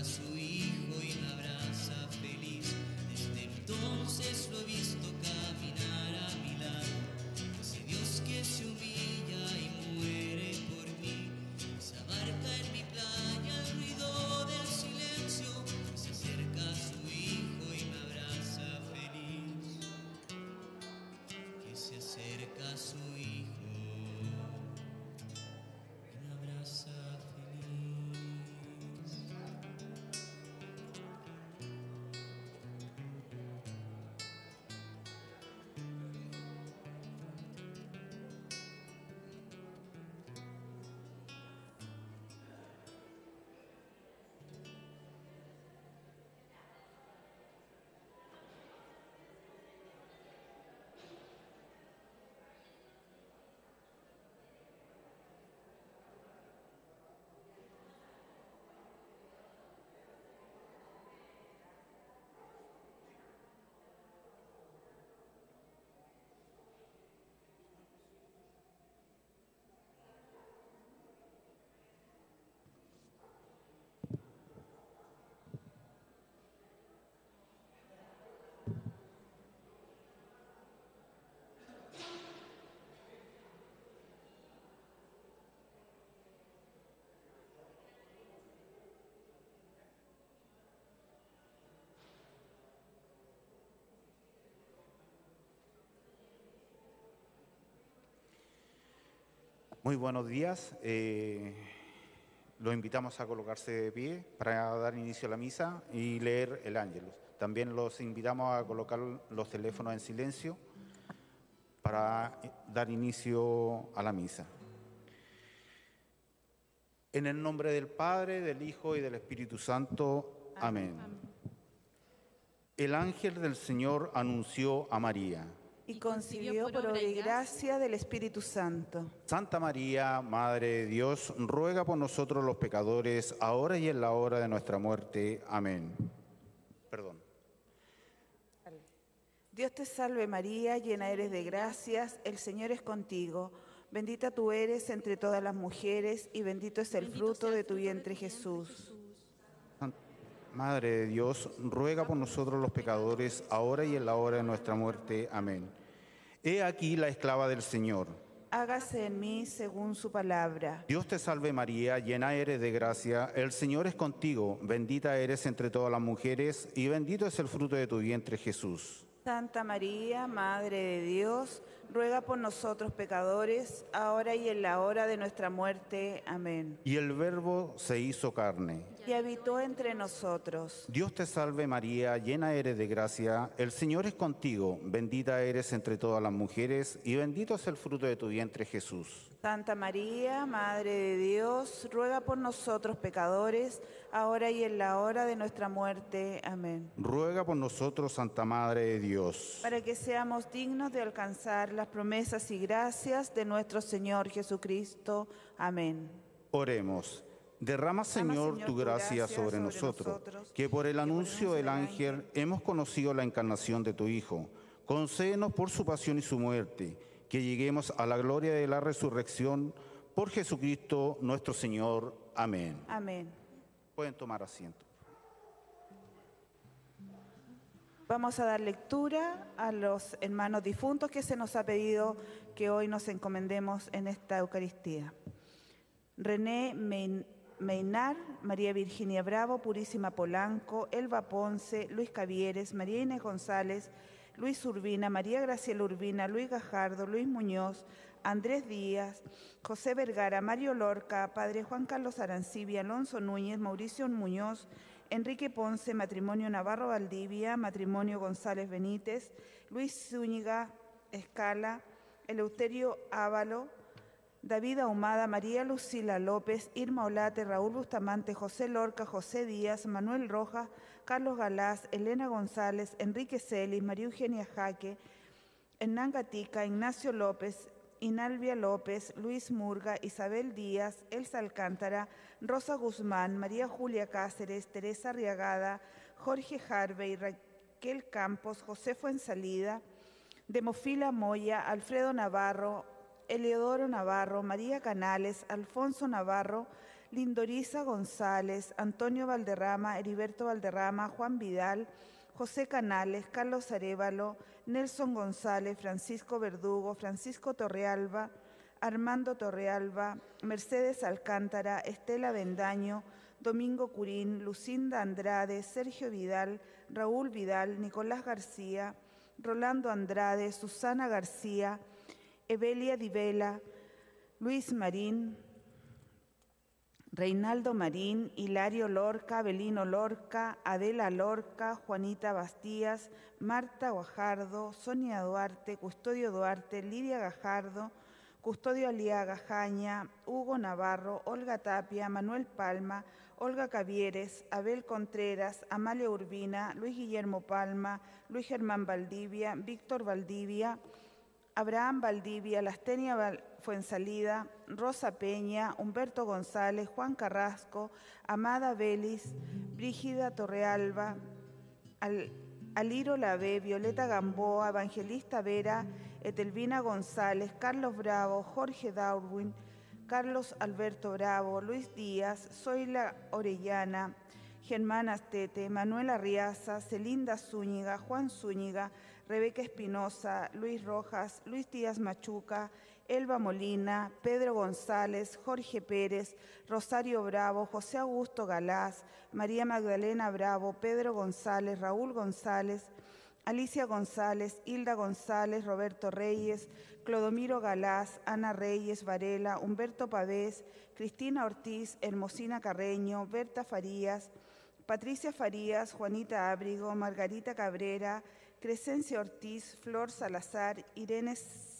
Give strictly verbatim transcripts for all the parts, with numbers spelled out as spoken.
acerca su hijo y me abraza feliz. Desde entonces lo he visto caminar a mi lado. Ese Dios que se humilla y muere por mí. Esa barca en mi playa, el ruido del silencio. Se acerca su hijo y me abraza feliz. Que se acerca su hijo y me abraza feliz. Muy buenos días. Eh, los invitamos a colocarse de pie para dar inicio a la misa y leer el Ángelus. También los invitamos a colocar los teléfonos en silencio para dar inicio a la misa. En el nombre del Padre, del Hijo y del Espíritu Santo. Amén. Amén. El ángel del Señor anunció a María. Y concibió por obra y gracia del Espíritu Santo. Santa María, Madre de Dios, ruega por nosotros los pecadores, ahora y en la hora de nuestra muerte. Amén. Perdón. Dios te salve María, llena eres de gracias, el Señor es contigo. Bendita tú eres entre todas las mujeres y bendito es el fruto de tu vientre Jesús. Madre de Dios, ruega por nosotros los pecadores, ahora y en la hora de nuestra muerte. Amén. He aquí la esclava del Señor. Hágase en mí según su palabra. Dios te salve María, llena eres de gracia, el Señor es contigo, bendita eres entre todas las mujeres y bendito es el fruto de tu vientre Jesús. Santa María, Madre de Dios, ruega por nosotros pecadores, ahora y en la hora de nuestra muerte. Amén. Y el Verbo se hizo carne. Y habitó entre nosotros. Dios te salve María, llena eres de gracia, el Señor es contigo, bendita eres entre todas las mujeres y bendito es el fruto de tu vientre Jesús. Santa María, Madre de Dios, ruega por nosotros pecadores, ahora y en la hora de nuestra muerte. Amén. Ruega por nosotros, Santa Madre de Dios, para que seamos dignos de alcanzar las promesas y gracias de nuestro Señor Jesucristo. Amén. Oremos. Derrama, Señor, Señor tu gracia sobre, sobre nosotros, nosotros, que por el anuncio del ángel hemos conocido la encarnación de tu Hijo. Concédenos por su pasión y su muerte, que lleguemos a la gloria de la resurrección por Jesucristo nuestro Señor. Amén. Amén. Pueden tomar asiento. Vamos a dar lectura a los hermanos difuntos que se nos ha pedido que hoy nos encomendemos en esta Eucaristía. René Meinar, María Virginia Bravo, Purísima Polanco, Elba Ponce, Luis Cavieres, María Inés González, Luis Urbina, María Graciela Urbina, Luis Gajardo, Luis Muñoz, Andrés Díaz, José Vergara, Mario Lorca, Padre Juan Carlos Arancibia, Alonso Núñez, Mauricio Muñoz, Enrique Ponce, Matrimonio Navarro Valdivia, Matrimonio González Benítez, Luis Zúñiga Escala, Eleuterio Ávalo, David Ahumada, María Lucila López, Irma Olate, Raúl Bustamante, José Lorca, José Díaz, Manuel Rojas, Carlos Galás, Elena González, Enrique Celis, María Eugenia Jaque, Hernán Gatica, Ignacio López, Inalvia López, Luis Murga, Isabel Díaz, Elsa Alcántara, Rosa Guzmán, María Julia Cáceres, Teresa Arriagada, Jorge Harvey, Raquel Campos, José Fuensalida, Demofila Moya, Alfredo Navarro, Eleodoro Navarro, María Canales, Alfonso Navarro, Lindorisa González, Antonio Valderrama, Heriberto Valderrama, Juan Vidal, José Canales, Carlos Arévalo, Nelson González, Francisco Verdugo, Francisco Torrealba, Armando Torrealba, Mercedes Alcántara, Estela Bendaño, Domingo Curín, Lucinda Andrade, Sergio Vidal, Raúl Vidal, Nicolás García, Rolando Andrade, Susana García, Evelia Divela, Luis Marín, Reinaldo Marín, Hilario Lorca, Abelino Lorca, Adela Lorca, Juanita Bastías, Marta Guajardo, Sonia Duarte, Custodio Duarte, Lidia Gajardo, Custodio Aliaga Jaña, Hugo Navarro, Olga Tapia, Manuel Palma, Olga Cavieres, Abel Contreras, Amalia Urbina, Luis Guillermo Palma, Luis Germán Valdivia, Víctor Valdivia, Abraham Valdivia, Lastenia Val Fuensalida, Rosa Peña, Humberto González, Juan Carrasco, Amada Vélez, Brígida Torrealba, Al Aliro Lavé, Violeta Gamboa, Evangelista Vera, Etelvina González, Carlos Bravo, Jorge Darwin, Carlos Alberto Bravo, Luis Díaz, Zoila Orellana, Germán Astete, Manuel Arriaza, Celinda Zúñiga, Juan Zúñiga, Rebeca Espinosa, Luis Rojas, Luis Díaz Machuca, Elba Molina, Pedro González, Jorge Pérez, Rosario Bravo, José Augusto Galás, María Magdalena Bravo, Pedro González, Raúl González, Alicia González, Hilda González, Roberto Reyes, Clodomiro Galás, Ana Reyes Varela, Humberto Pavés, Cristina Ortiz, Hermosina Carreño, Berta Farías, Patricia Farías, Juanita Ábrigo, Margarita Cabrera, Crescencia Ortiz, Flor Salazar, Irene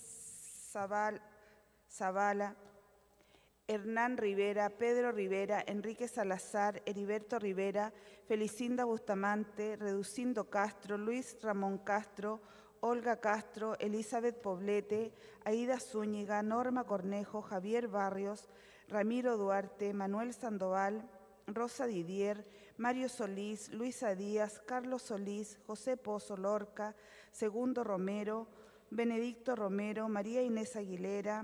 Zavala, Zavala, Hernán Rivera, Pedro Rivera, Enrique Salazar, Heriberto Rivera, Felicinda Bustamante, Reducindo Castro, Luis Ramón Castro, Olga Castro, Elizabeth Poblete, Aida Zúñiga, Norma Cornejo, Javier Barrios, Ramiro Duarte, Manuel Sandoval, Rosa Didier, Mario Solís, Luisa Díaz, Carlos Solís, José Pozo Lorca, Segundo Romero, Benedicto Romero, María Inés Aguilera,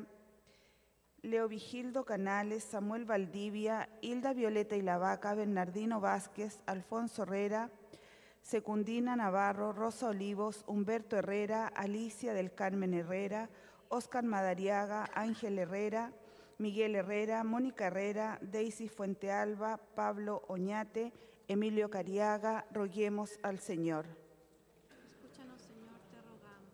Leo Vigildo Canales, Samuel Valdivia, Hilda Violeta y la Vaca, Bernardino Vázquez, Alfonso Herrera, Secundina Navarro, Rosa Olivos, Humberto Herrera, Alicia del Carmen Herrera, Óscar Madariaga, Ángel Herrera, Miguel Herrera, Mónica Herrera, Daisy Fuentealba, Pablo Oñate, Emilio Cariaga. Roguemos al Señor. Escúchanos, Señor, te rogamos.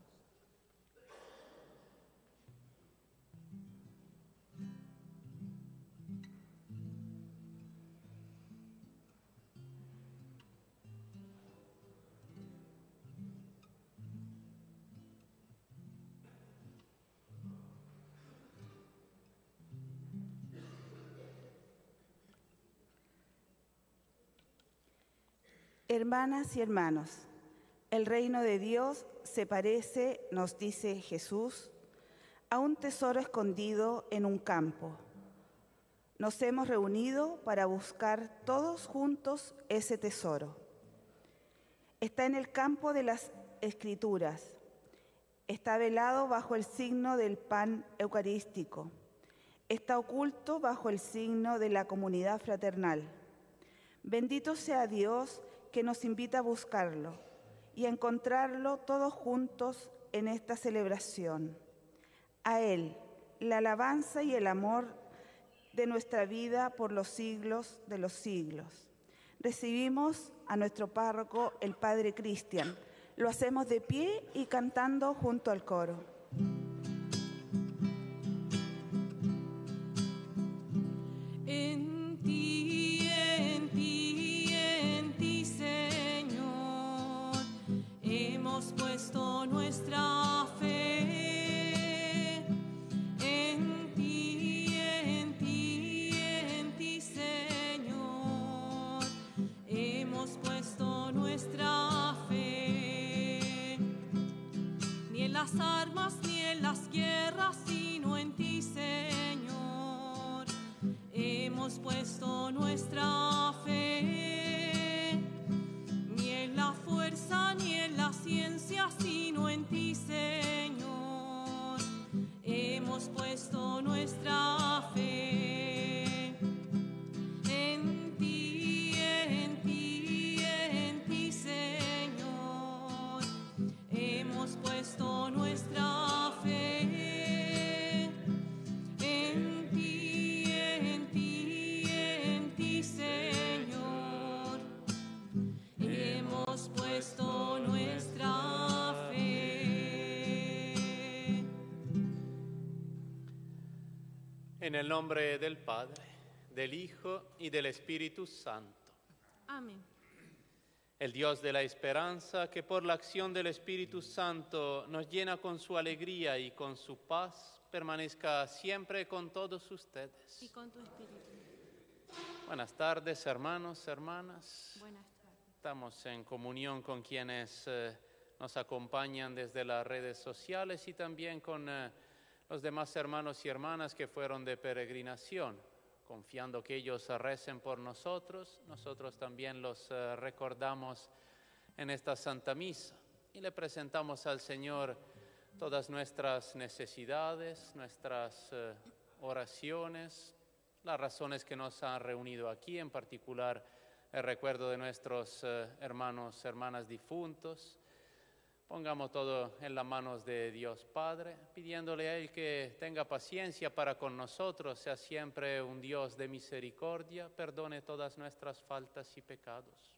Hermanas y hermanos, el reino de Dios se parece, nos dice Jesús, a un tesoro escondido en un campo. Nos hemos reunido para buscar todos juntos ese tesoro. Está en el campo de las Escrituras. Está velado bajo el signo del pan eucarístico. Está oculto bajo el signo de la comunidad fraternal. Bendito sea Dios que nos invita a buscarlo y a encontrarlo todos juntos en esta celebración. A Él, la alabanza y el amor de nuestra vida por los siglos de los siglos. Recibimos a nuestro párroco, el Padre Cristian. Lo hacemos de pie y cantando junto al coro. En ti, en ti, en ti, Señor, hemos puesto nuestra fe. En ti, en ti, en ti, Señor, hemos puesto nuestra fe. Ni en las armas ni en las guerras, sino en ti, Señor, hemos puesto nuestra fe. Ni en la fuerza ni en la ciencia, sino en ti, Señor, hemos puesto nuestra fe. En el nombre del Padre, del Hijo y del Espíritu Santo. Amén. El Dios de la esperanza, que por la acción del Espíritu Santo nos llena con su alegría y con su paz, permanezca siempre con todos ustedes. Y con tu espíritu. Buenas tardes, hermanos, hermanas. Buenas tardes. Estamos en comunión con quienes eh, nos acompañan desde las redes sociales y también con eh, los demás hermanos y hermanas que fueron de peregrinación. Confiando que ellos recen por nosotros, nosotros también los uh, recordamos en esta Santa Misa y le presentamos al Señor todas nuestras necesidades, nuestras uh, oraciones, las razones que nos han reunido aquí, en particular el recuerdo de nuestros uh, hermanos, hermanas difuntos. Pongamos todo en las manos de Dios Padre, pidiéndole a Él que tenga paciencia para con nosotros, sea siempre un Dios de misericordia, perdone todas nuestras faltas y pecados.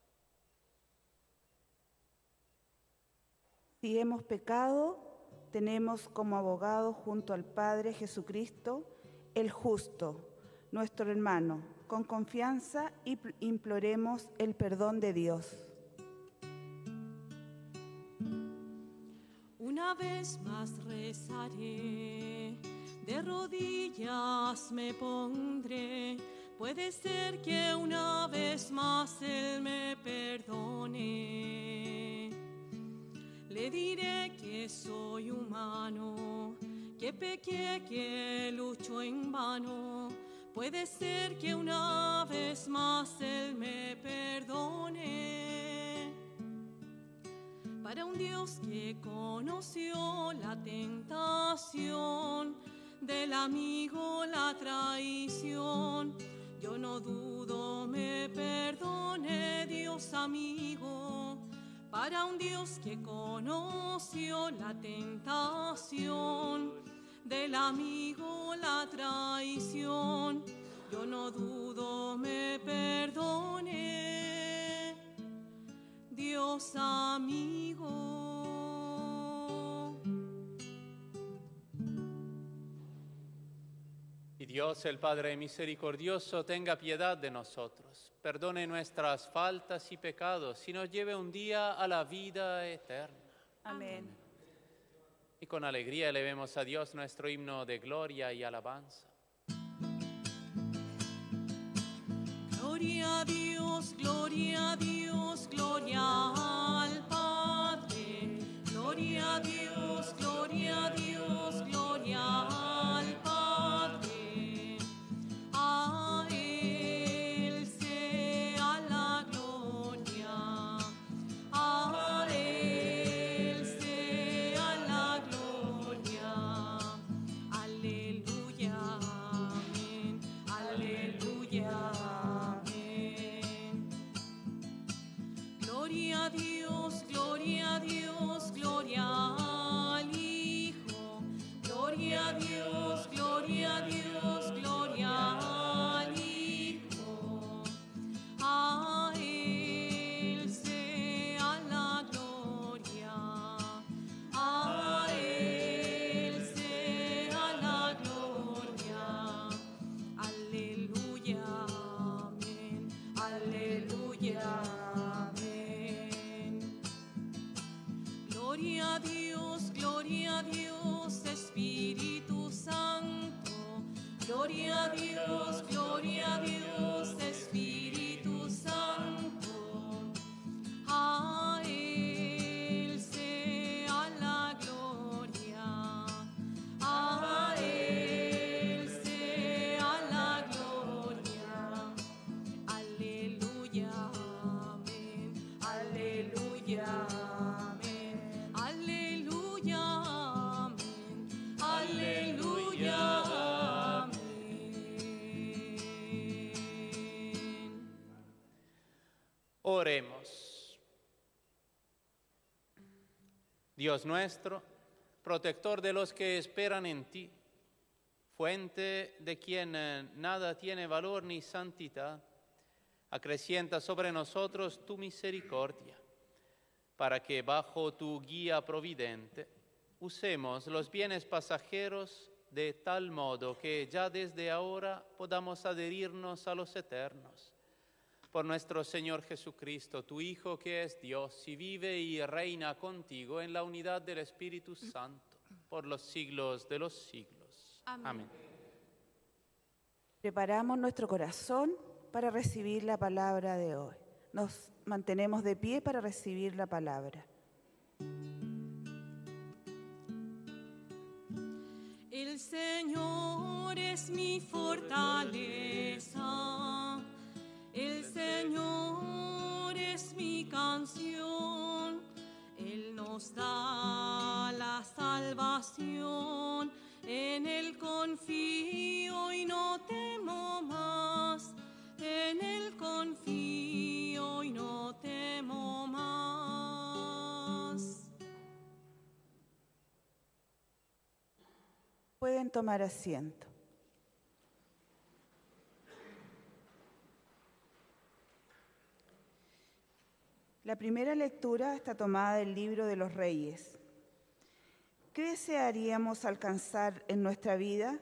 Si hemos pecado, tenemos como abogado junto al Padre Jesucristo, el justo, nuestro hermano. Con confianza imploremos el perdón de Dios. Una vez más rezaré, de rodillas me pondré, puede ser que una vez más Él me perdone. Le diré que soy humano, que pequé, que lucho en vano, puede ser que una vez más Él me perdone. Para un Dios que conoció la tentación del amigo, la traición, yo no dudo me perdone Dios amigo. Para un Dios que conoció la tentación del amigo, la traición, yo no dudo me perdone Dios amigo. Y Dios, el Padre misericordioso, tenga piedad de nosotros, perdone nuestras faltas y pecados y nos lleve un día a la vida eterna. Amén. Y con alegría elevemos a Dios nuestro himno de gloria y alabanza. Gloria a Dios, gloria a Dios, gloria al Padre. Gloria a Dios, gloria a Dios, gloria al Padre. A Él sea la gloria, a Él sea la gloria. Aleluya, amén, aleluya. Gloria a Dios, gloria a Dios, gloria al Hijo. Gloria a Dios, gloria a Dios, gloria al Hijo. A Él sea la gloria, a Él sea la gloria. Aleluya, amén, aleluya. Gloria a Dios, gloria a Dios, Espíritu Santo. Gloria a Dios, gloria a Dios, Espíritu Santo. A Él sea la gloria, a Él sea la gloria. Aleluya, amén, aleluya. Oremos. Dios nuestro, protector de los que esperan en ti, fuente de quien nada tiene valor ni santidad, acrecienta sobre nosotros tu misericordia, para que bajo tu guía providente usemos los bienes pasajeros de tal modo que ya desde ahora podamos adherirnos a los eternos. Por nuestro Señor Jesucristo, tu Hijo, que es Dios y vive y reina contigo en la unidad del Espíritu Santo, por los siglos de los siglos. Amén. Amén. Preparamos nuestro corazón para recibir la palabra de hoy. Nos mantenemos de pie para recibir la palabra. El Señor es mi fortaleza, el Señor es mi canción, Él nos da la salvación, en Él confío y no temo más, en Él confío y no temo más. Pueden tomar asiento. La primera lectura está tomada del libro de los Reyes. ¿Qué desearíamos alcanzar en nuestra vida?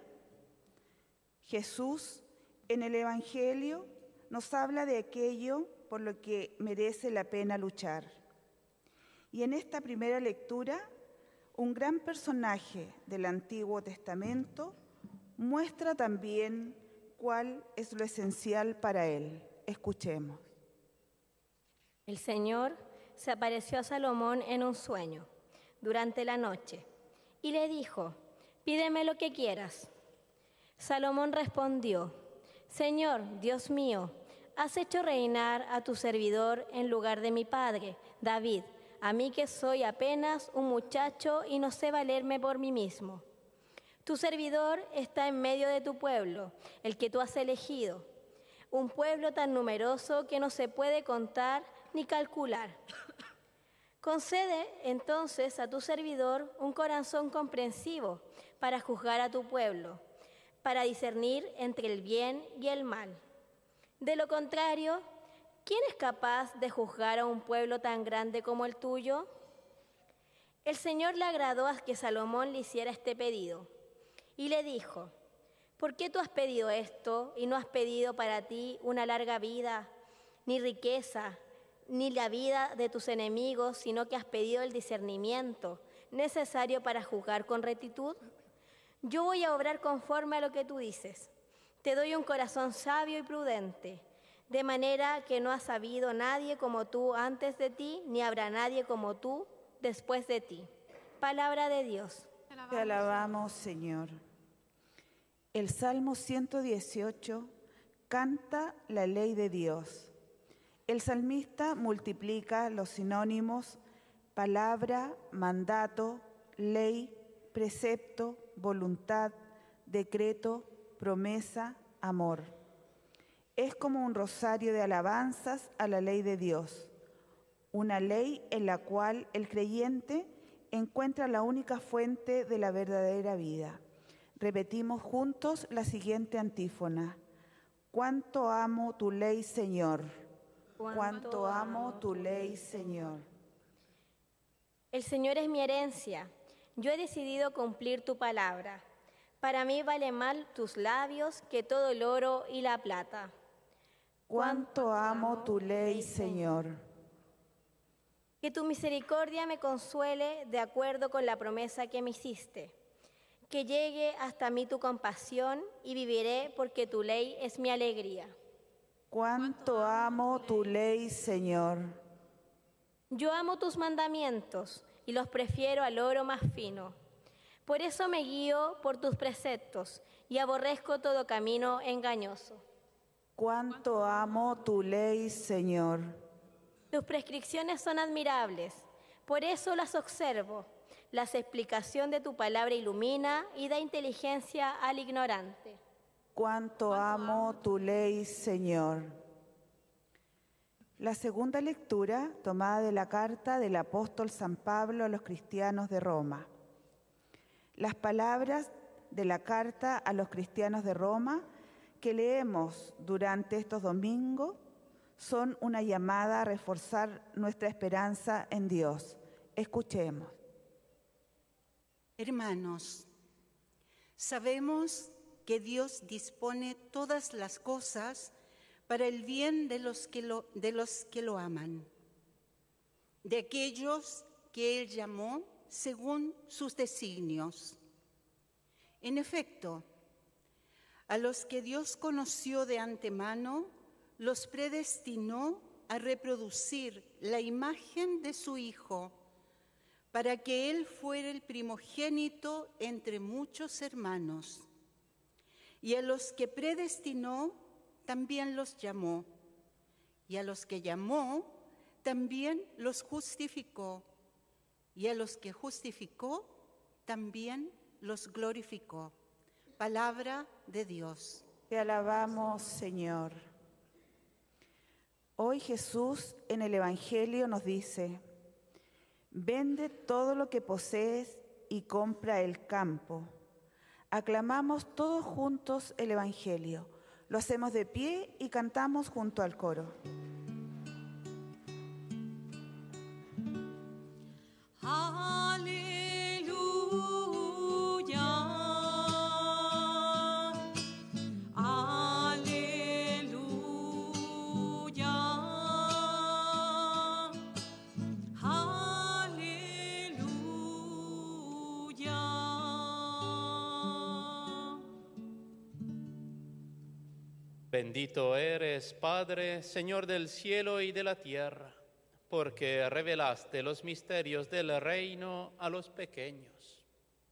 Jesús, en el Evangelio, nos habla de aquello por lo que merece la pena luchar. Y en esta primera lectura, un gran personaje del Antiguo Testamento muestra también cuál es lo esencial para él. Escuchemos. El Señor se apareció a Salomón en un sueño durante la noche y le dijo: «Pídeme lo que quieras». Salomón respondió: «Señor, Dios mío, has hecho reinar a tu servidor en lugar de mi padre, David, a mí que soy apenas un muchacho y no sé valerme por mí mismo. Tu servidor está en medio de tu pueblo, el que tú has elegido, un pueblo tan numeroso que no se puede contar ni calcular. Concede entonces a tu servidor un corazón comprensivo para juzgar a tu pueblo, para discernir entre el bien y el mal. De lo contrario, ¿quién es capaz de juzgar a un pueblo tan grande como el tuyo?». El Señor le agradó a que Salomón le hiciera este pedido y le dijo: «¿Por qué tú has pedido esto y no has pedido para ti una larga vida, ni riqueza, ni la vida de tus enemigos, sino que has pedido el discernimiento necesario para juzgar con rectitud? Yo voy a obrar conforme a lo que tú dices. Te doy un corazón sabio y prudente, de manera que no ha sabido nadie como tú antes de ti, ni habrá nadie como tú después de ti». Palabra de Dios. Te alabamos, Señor. El Salmo ciento dieciocho canta la ley de Dios. El salmista multiplica los sinónimos palabra, mandato, ley, precepto, voluntad, decreto, promesa, amor. Es como un rosario de alabanzas a la ley de Dios, una ley en la cual el creyente encuentra la única fuente de la verdadera vida. Repetimos juntos la siguiente antífona: «Cuánto amo tu ley, Señor. Cuánto amo tu ley, Señor». El Señor es mi herencia. Yo he decidido cumplir tu palabra. Para mí vale más tus labios que todo el oro y la plata. Cuánto amo tu ley, Señor. Que tu misericordia me consuele de acuerdo con la promesa que me hiciste. Que llegue hasta mí tu compasión y viviré porque tu ley es mi alegría. Cuánto amo tu ley, Señor. Yo amo tus mandamientos y los prefiero al oro más fino. Por eso me guío por tus preceptos y aborrezco todo camino engañoso. Cuánto amo tu ley, Señor. Tus prescripciones son admirables, por eso las observo. La explicación de tu palabra ilumina y da inteligencia al ignorante. Cuánto amo tu ley, Señor. La segunda lectura, tomada de la carta del apóstol San Pablo a los cristianos de Roma. Las palabras de la carta a los cristianos de Roma que leemos durante estos domingos son una llamada a reforzar nuestra esperanza en Dios. Escuchemos. Hermanos, Sabemos que Dios dispone todas las cosas para el bien de los que lo, de los que lo aman, de aquellos que Él llamó según sus designios. En efecto, a los que Dios conoció de antemano, los predestinó a reproducir la imagen de su Hijo, para que Él fuera el primogénito entre muchos hermanos. Y a los que predestinó, también los llamó. Y a los que llamó, también los justificó. Y a los que justificó, también los glorificó. Palabra de Dios. Te alabamos, Señor. Hoy Jesús en el Evangelio nos dice: vende todo lo que posees y compra el campo. Aclamamos todos juntos el Evangelio. Lo hacemos de pie y cantamos junto al coro. Bendito eres, Padre, Señor del cielo y de la tierra, porque revelaste los misterios del reino a los pequeños.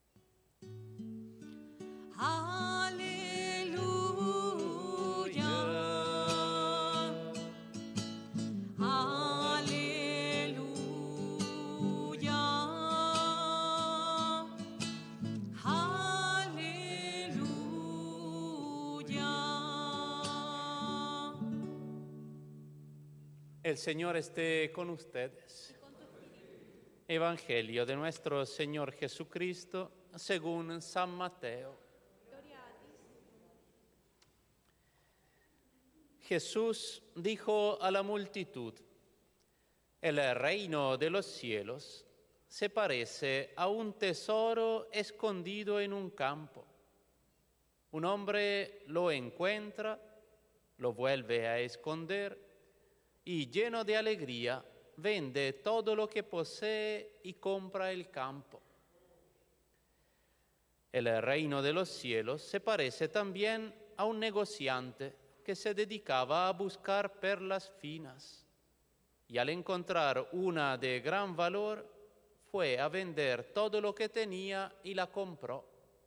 El Señor esté con ustedes. Evangelio de nuestro Señor Jesucristo según San Mateo. Jesús dijo a la multitud: el reino de los cielos se parece a un tesoro escondido en un campo. Un hombre lo encuentra, lo vuelve a esconder y, lleno de alegría, vende todo lo que posee y compra el campo. El reino de los cielos se parece también a un negociante que se dedicaba a buscar perlas finas y, al encontrar una de gran valor, fue a vender todo lo que tenía y la compró.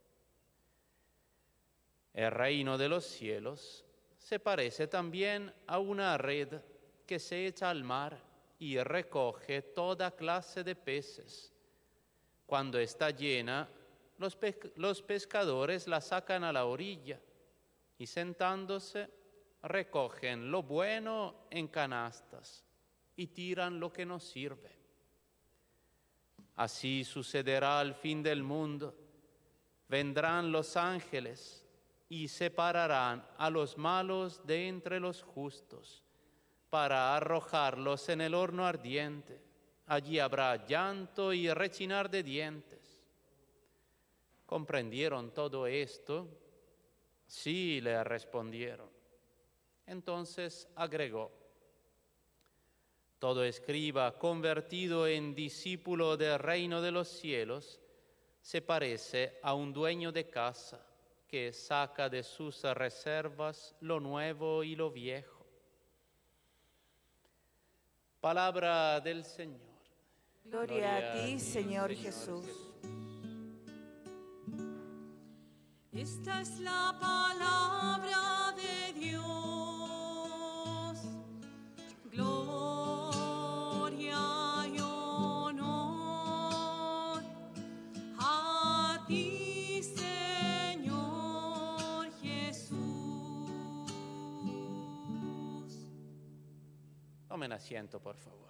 El reino de los cielos se parece también a una red que se echa al mar y recoge toda clase de peces. Cuando está llena, los, pe los pescadores la sacan a la orilla y, sentándose, recogen lo bueno en canastas y tiran lo que no sirve. Así sucederá al fin del mundo. Vendrán los ángeles y separarán a los malos de entre los justos, para arrojarlos en el horno ardiente. Allí habrá llanto y rechinar de dientes. ¿Comprendieron todo esto? Sí, le respondieron. Entonces agregó: todo escriba convertido en discípulo del reino de los cielos se parece a un dueño de casa que saca de sus reservas lo nuevo y lo viejo. Palabra del Señor. Gloria, Gloria a ti, Señor, Señor Jesús. Jesús. Esta es la palabra de Dios. Gloria y honor a ti, Señor Jesús. Tomen asiento, por favor.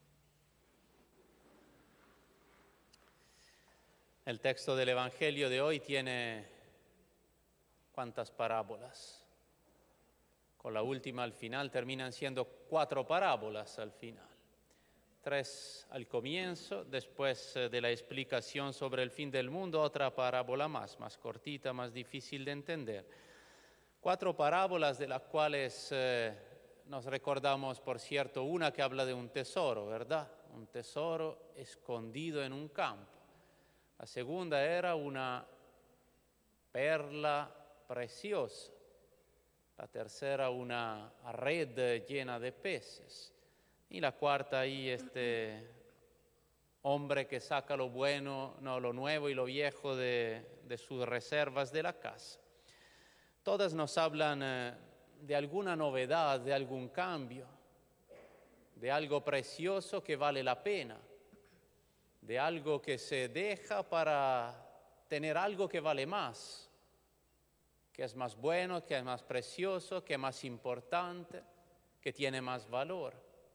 El texto del Evangelio de hoy tiene ¿cuántas parábolas? Con la última al final terminan siendo cuatro parábolas al final. tres al comienzo, después de la explicación sobre el fin del mundo, otra parábola más, más cortita, más difícil de entender. Cuatro parábolas de las cuales eh, nos recordamos, por cierto, una que habla de un tesoro, ¿verdad? Un tesoro escondido en un campo. La segunda era una perla preciosa. La tercera, una red llena de peces. Y la cuarta, ahí este hombre que saca lo bueno, no, lo nuevo y lo viejo de, de sus reservas de la casa. Todas nos hablan eh, de alguna novedad, de algún cambio, de algo precioso que vale la pena, de algo que se deja para tener algo que vale más, que es más bueno, que es más precioso, que es más importante, que tiene más valor.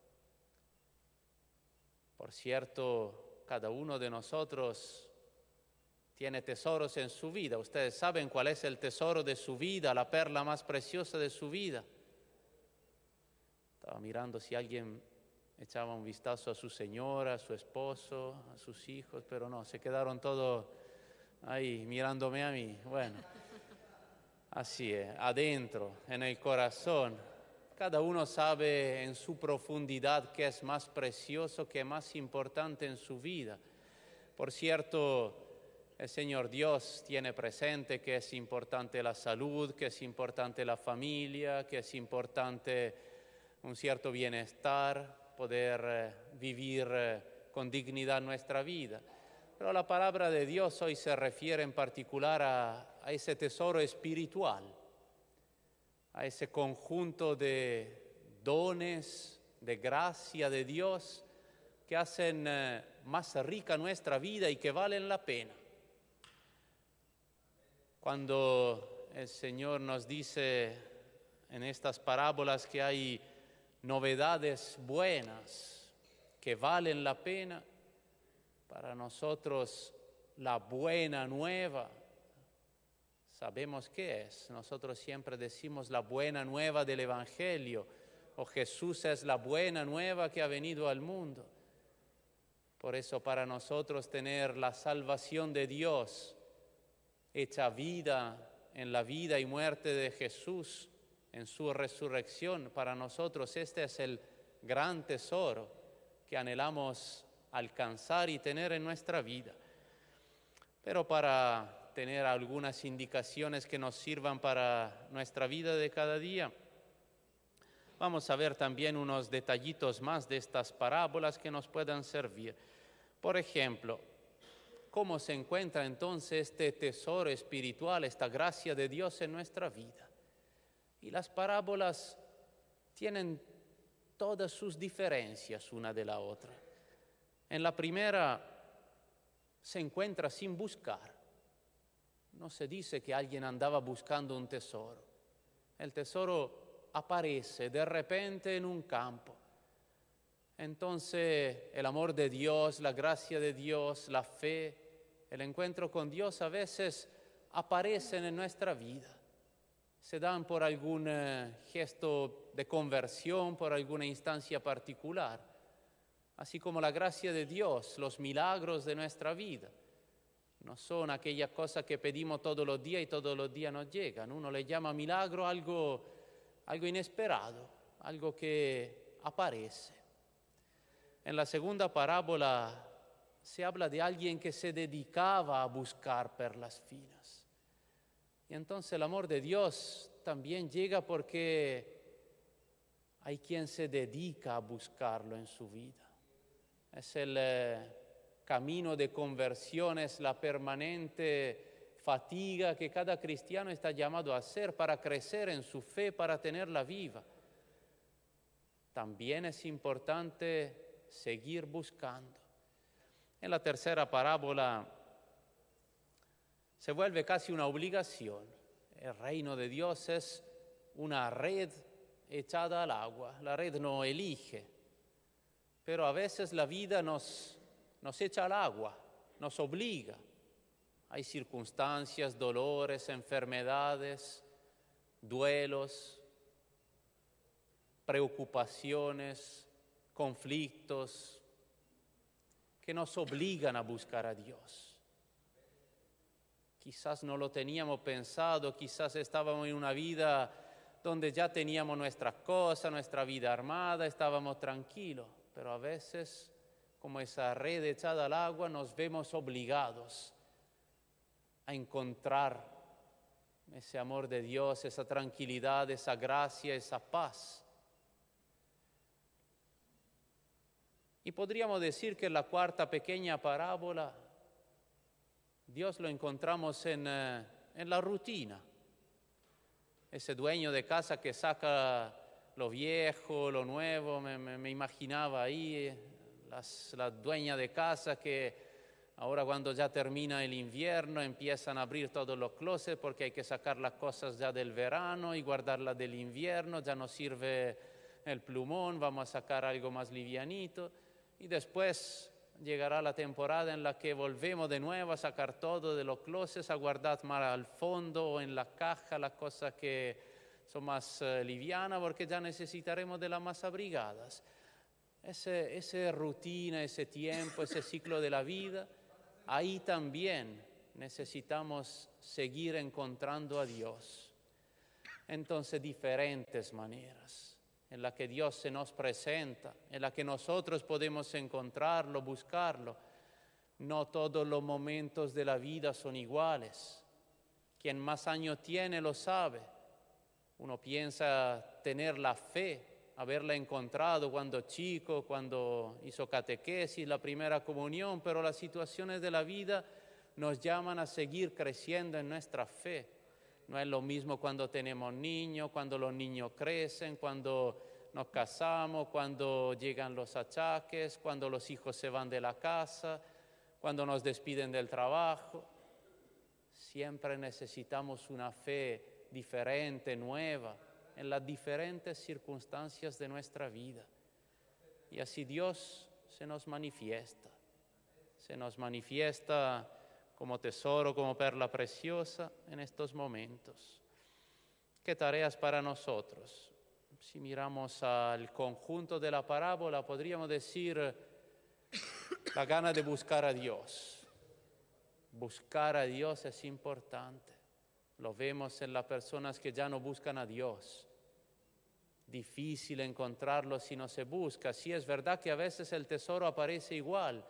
Por cierto, cada uno de nosotros tiene tesoros en su vida. Ustedes saben cuál es el tesoro de su vida, la perla más preciosa de su vida. Estaba mirando si alguien echaba un vistazo a su señora, a su esposo, a sus hijos, pero no, se quedaron todos ahí mirándome a mí. Bueno, así es, adentro, en el corazón. Cada uno sabe en su profundidad qué es más precioso, qué es más importante en su vida. Por cierto, el Señor Dios tiene presente que es importante la salud, que es importante la familia, que es importante un cierto bienestar, poder eh, vivir eh, con dignidad nuestra vida. Pero la palabra de Dios hoy se refiere en particular a, a ese tesoro espiritual, a ese conjunto de dones, de gracia de Dios que hacen eh, más rica nuestra vida y que valen la pena. Cuando el Señor nos dice en estas parábolas que hay novedades buenas que valen la pena, para nosotros la buena nueva, sabemos qué es. Nosotros siempre decimos la buena nueva del Evangelio, o Jesús es la buena nueva que ha venido al mundo. Por eso para nosotros tener la salvación de Dios hecha vida en la vida y muerte de Jesús, en su resurrección, para nosotros este es el gran tesoro que anhelamos alcanzar y tener en nuestra vida. Pero para tener algunas indicaciones que nos sirvan para nuestra vida de cada día, vamos a ver también unos detallitos más de estas parábolas que nos puedan servir. Por ejemplo, ¿cómo se encuentra entonces este tesoro espiritual, esta gracia de Dios en nuestra vida? Y las parábolas tienen todas sus diferencias una de la otra. En la primera se encuentra sin buscar. No se dice que alguien andaba buscando un tesoro. El tesoro aparece de repente en un campo. Entonces el amor de Dios, la gracia de Dios, la fe, el encuentro con Dios a veces aparecen en nuestra vida. Se dan por algún eh, gesto de conversión, por alguna instancia particular. Así como la gracia de Dios, los milagros de nuestra vida. No son aquellas cosas que pedimos todos los días y todos los días nos llegan. Uno le llama milagro algo, algo inesperado, algo que aparece. En la segunda parábola se habla de alguien que se dedicaba a buscar perlas finas. Y entonces el amor de Dios también llega porque hay quien se dedica a buscarlo en su vida. Es el eh, camino de conversión, es la permanente fatiga que cada cristiano está llamado a hacer para crecer en su fe, para tenerla viva. También es importante seguir buscando. En la tercera parábola se vuelve casi una obligación. El reino de Dios es una red echada al agua. La red no elige, pero a veces la vida nos, nos echa al agua, nos obliga. Hay circunstancias, dolores, enfermedades, duelos, preocupaciones, conflictos, que nos obligan a buscar a Dios. Quizás no lo teníamos pensado, quizás estábamos en una vida donde ya teníamos nuestras cosas, nuestra vida armada, estábamos tranquilos, pero a veces, como esa red echada al agua, nos vemos obligados a encontrar ese amor de Dios, esa tranquilidad, esa gracia, esa paz. Y podríamos decir que en la cuarta pequeña parábola, Dios lo encontramos en, eh, en la rutina. Ese dueño de casa que saca lo viejo, lo nuevo, me, me, me imaginaba ahí, las, la dueña de casa que ahora cuando ya termina el invierno empiezan a abrir todos los closets porque hay que sacar las cosas ya del verano y guardarlas del invierno, ya no sirve el plumón, vamos a sacar algo más livianito. Y después llegará la temporada en la que volvemos de nuevo a sacar todo de los closets, a guardar más al fondo o en la caja las cosas que son más uh, livianas porque ya necesitaremos de las más abrigadas. Ese, esa rutina, ese tiempo, ese ciclo de la vida, ahí también necesitamos seguir encontrando a Dios. Entonces, diferentes maneras en la que Dios se nos presenta, en la que nosotros podemos encontrarlo, buscarlo. No todos los momentos de la vida son iguales. Quien más años tiene lo sabe. Uno piensa tener la fe, haberla encontrado cuando chico, cuando hizo catequesis, la primera comunión, pero las situaciones de la vida nos llaman a seguir creciendo en nuestra fe. No es lo mismo cuando tenemos niños, cuando los niños crecen, cuando nos casamos, cuando llegan los achaques, cuando los hijos se van de la casa, cuando nos despiden del trabajo. Siempre necesitamos una fe diferente, nueva, en las diferentes circunstancias de nuestra vida. Y así Dios se nos manifiesta, se nos manifiesta como tesoro, como perla preciosa en estos momentos. ¿Qué tareas para nosotros? Si miramos al conjunto de la parábola, podríamos decir la gana de buscar a Dios. Buscar a Dios es importante. Lo vemos en las personas que ya no buscan a Dios. Difícil encontrarlo si no se busca. Sí, es verdad que a veces el tesoro aparece igual,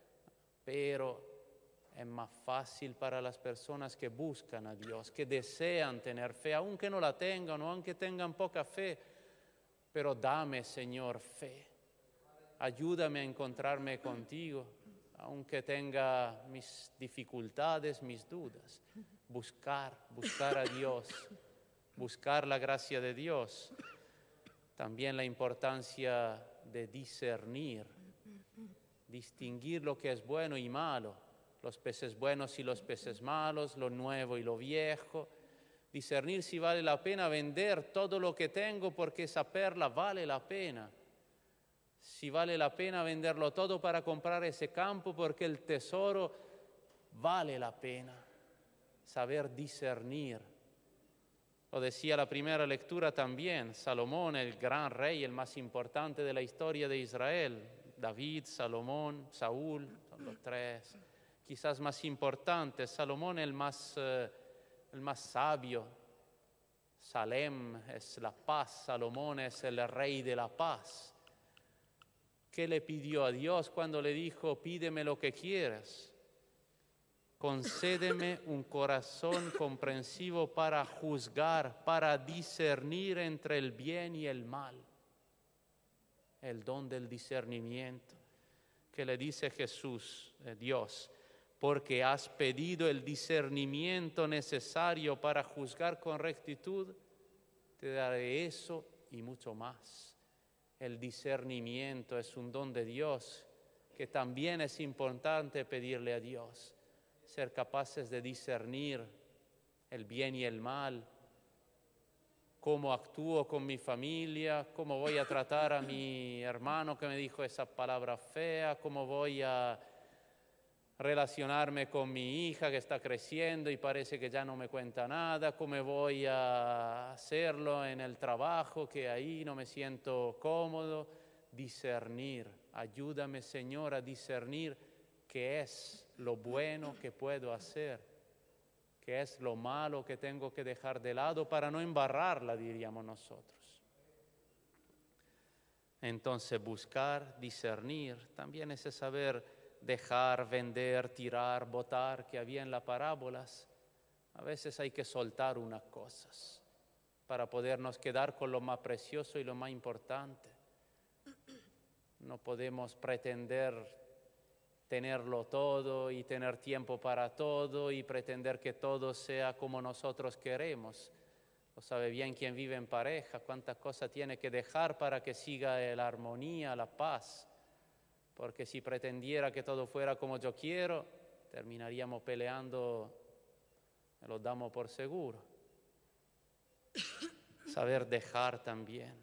pero es más fácil para las personas que buscan a Dios, que desean tener fe, aunque no la tengan o aunque tengan poca fe. Pero dame, Señor, fe. Ayúdame a encontrarme contigo, aunque tenga mis dificultades, mis dudas. Buscar, buscar a Dios, buscar la gracia de Dios. También la importancia de discernir, distinguir lo que es bueno y malo, los peces buenos y los peces malos, lo nuevo y lo viejo. Discernir si vale la pena vender todo lo que tengo porque esa perla vale la pena. Si vale la pena venderlo todo para comprar ese campo porque el tesoro vale la pena. Saber discernir. Lo decía la primera lectura también, Salomón, el gran rey, el más importante de la historia de Israel. David, Salomón, Saúl, son los tres quizás más importantes. Salomón el más... Eh, el más sabio. Salem es la paz, Salomón es el rey de la paz. ¿Qué le pidió a Dios cuando le dijo, pídeme lo que quieras? Concédeme un corazón comprensivo para juzgar, para discernir entre el bien y el mal. El don del discernimiento que le dice Jesús, eh, Dios, porque has pedido el discernimiento necesario para juzgar con rectitud, te daré eso y mucho más. El discernimiento es un don de Dios que también es importante pedirle a Dios, ser capaces de discernir el bien y el mal, cómo actúo con mi familia, cómo voy a tratar a mi hermano que me dijo esa palabra fea, cómo voy a relacionarme con mi hija que está creciendo y parece que ya no me cuenta nada, cómo voy a hacerlo en el trabajo, que ahí no me siento cómodo. discernir. Ayúdame, Señor, a discernir qué es lo bueno que puedo hacer, qué es lo malo que tengo que dejar de lado para no embarrarla, diríamos nosotros. Entonces buscar, discernir, también ese saber dejar, vender, tirar, botar que había en las parábolas. A veces hay que soltar unas cosas para podernos quedar con lo más precioso y lo más importante. No podemos pretender tenerlo todo y tener tiempo para todo y pretender que todo sea como nosotros queremos. Lo sabe bien quien vive en pareja, cuántas cosas tiene que dejar para que siga la armonía, la paz. Porque si pretendiera que todo fuera como yo quiero, terminaríamos peleando, lo damos por seguro. Saber dejar también,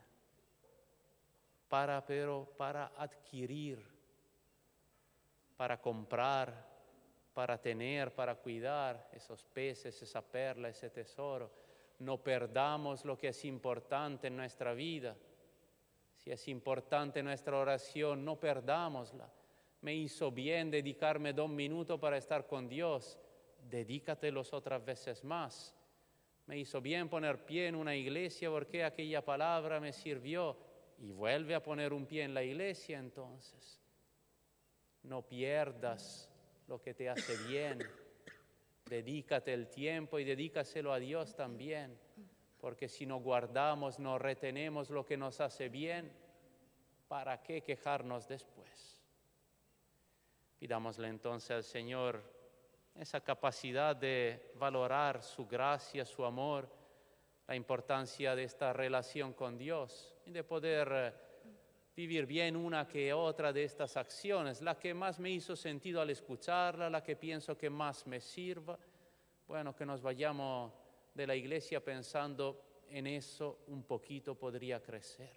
para, pero para adquirir, para comprar, para tener, para cuidar esos peces, esa perla, ese tesoro. No perdamos lo que es importante en nuestra vida. Si es importante nuestra oración, no perdámosla. Me hizo bien dedicarme dos minutos para estar con Dios, dedícatelos otras veces más. Me hizo bien poner pie en una iglesia porque aquella palabra me sirvió, y vuelve a poner un pie en la iglesia entonces. No pierdas lo que te hace bien. Dedícate el tiempo y dedícaselo a Dios también, porque si no guardamos, no retenemos lo que nos hace bien, ¿para qué quejarnos después? Pidámosle entonces al Señor esa capacidad de valorar su gracia, su amor, la importancia de esta relación con Dios y de poder vivir bien una que otra de estas acciones, la que más me hizo sentido al escucharla, la que pienso que más me sirva. Bueno, que nos vayamos de la iglesia pensando en eso un poquito podría crecer.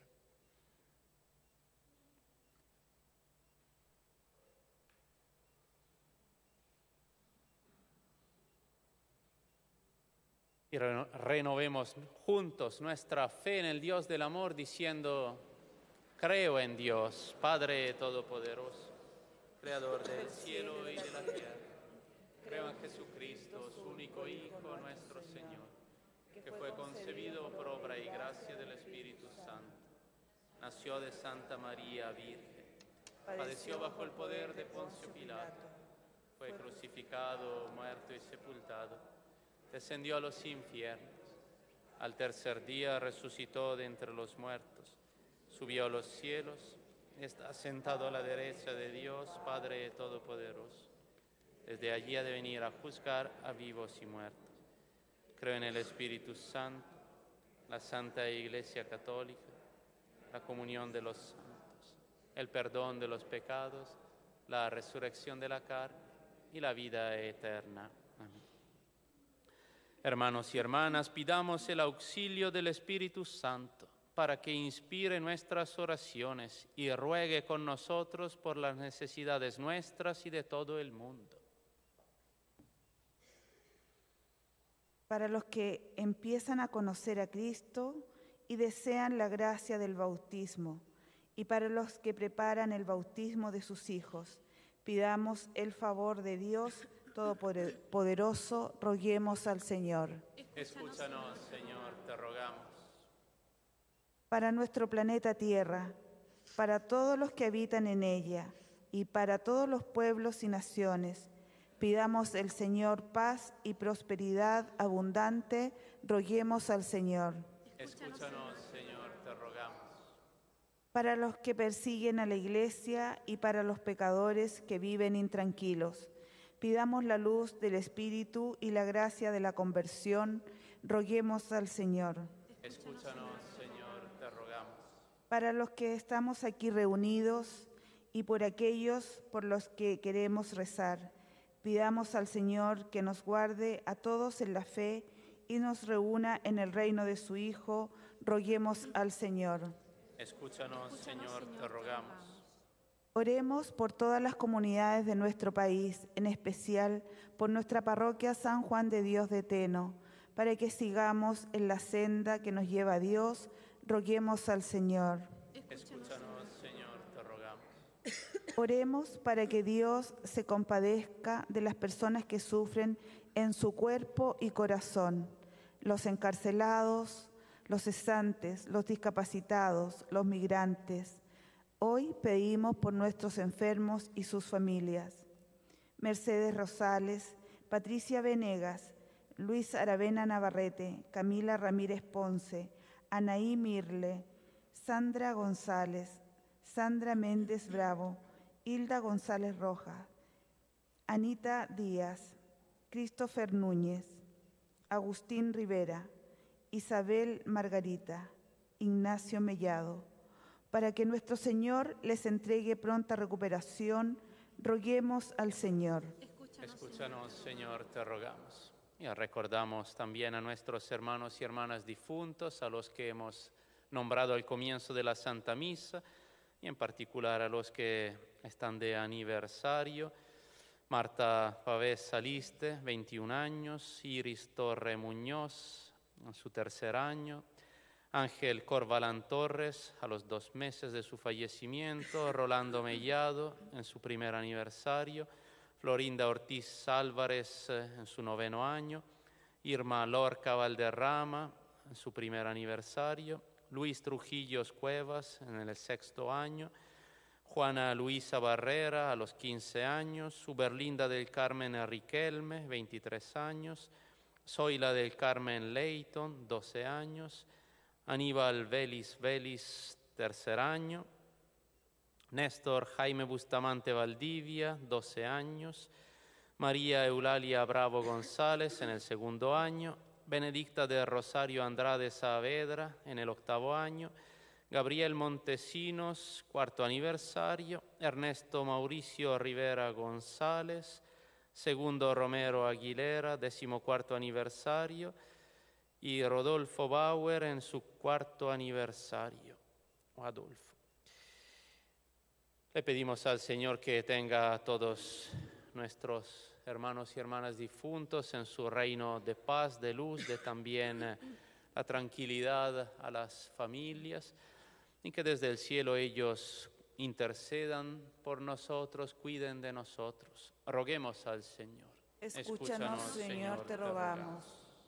Y renovemos juntos nuestra fe en el Dios del amor diciendo: creo en Dios, Padre Todopoderoso, Creador del cielo y de la tierra. Creo en Jesucristo, su único Hijo, nuestro Señor, que fue concebido por obra y gracia del Espíritu Santo. Nació de Santa María Virgen, padeció bajo el poder de Poncio Pilato, fue crucificado, muerto y sepultado, descendió a los infiernos, al tercer día resucitó de entre los muertos, subió a los cielos, está sentado a la derecha de Dios, Padre Todopoderoso. Desde allí ha de venir a juzgar a vivos y muertos. Creo en el Espíritu Santo, la Santa Iglesia Católica, la comunión de los santos, el perdón de los pecados, la resurrección de la carne y la vida eterna. Amén. Hermanos y hermanas, pidamos el auxilio del Espíritu Santo para que inspire nuestras oraciones y ruegue con nosotros por las necesidades nuestras y de todo el mundo. Para los que empiezan a conocer a Cristo y desean la gracia del bautismo, y para los que preparan el bautismo de sus hijos, pidamos el favor de Dios Todopoderoso, roguemos al Señor. Escúchanos, Señor, te rogamos. Para nuestro planeta Tierra, para todos los que habitan en ella, y para todos los pueblos y naciones, pidamos el Señor paz y prosperidad abundante, roguemos al Señor. Escúchanos, Señor, te rogamos. Para los que persiguen a la Iglesia y para los pecadores que viven intranquilos, pidamos la luz del Espíritu y la gracia de la conversión, roguemos al Señor. Escúchanos, Señor, te rogamos. Para los que estamos aquí reunidos y por aquellos por los que queremos rezar, pidamos al Señor que nos guarde a todos en la fe y nos reúna en el reino de su Hijo, roguemos al Señor. Escúchanos, Señor, te rogamos. Oremos por todas las comunidades de nuestro país, en especial por nuestra parroquia San Juan de Dios de Teno, para que sigamos en la senda que nos lleva a Dios, roguemos al Señor. Escúchanos, Señor, Oremos para que Dios se compadezca de las personas que sufren en su cuerpo y corazón, los encarcelados, los cesantes, los discapacitados, los migrantes. Hoy pedimos por nuestros enfermos y sus familias. Mercedes Rosales, Patricia Venegas, Luis Aravena Navarrete, Camila Ramírez Ponce, Anaí Mirle, Sandra González, Sandra Méndez Bravo, Hilda González Rojas, Anita Díaz, Christopher Núñez, Agustín Rivera, Isabel Margarita, Ignacio Mellado. Para que nuestro Señor les entregue pronta recuperación, roguemos al Señor. Escúchanos, Señor, te rogamos. Y recordamos también a nuestros hermanos y hermanas difuntos, a los que hemos nombrado al comienzo de la Santa Misa, y en particular a los que están de aniversario. Marta Pavés Saliste, veintiún años, Iris Torre Muñoz, en su tercer año, Ángel Corvalán Torres, a los dos meses de su fallecimiento, Rolando Mellado, en su primer aniversario, Florinda Ortiz Álvarez, eh, en su noveno año, Irma Lorca Valderrama, en su primer aniversario, Luis Trujillos Cuevas, en el sexto año, Juana Luisa Barrera, a los quince años, Uberlinda del Carmen Riquelme, veintitrés años, Zoila del Carmen Leighton, doce años, Aníbal Vélez Vélez, tercer año, Néstor Jaime Bustamante Valdivia, doce años, María Eulalia Bravo González, en el segundo año, Benedicta de Rosario Andrade Saavedra, en el octavo año, Gabriel Montesinos, cuarto aniversario, Ernesto Mauricio Rivera González, Segundo Romero Aguilera, decimocuarto aniversario, y Rodolfo Bauer en su cuarto aniversario. Adolfo. Le pedimos al Señor que tenga a todos nuestros hermanos y hermanas difuntos en su reino de paz, de luz, de también eh, la tranquilidad a las familias, y que desde el cielo ellos intercedan por nosotros, cuiden de nosotros. Roguemos al Señor. Escúchanos, Escúchanos Señor, Señor, te rogamos.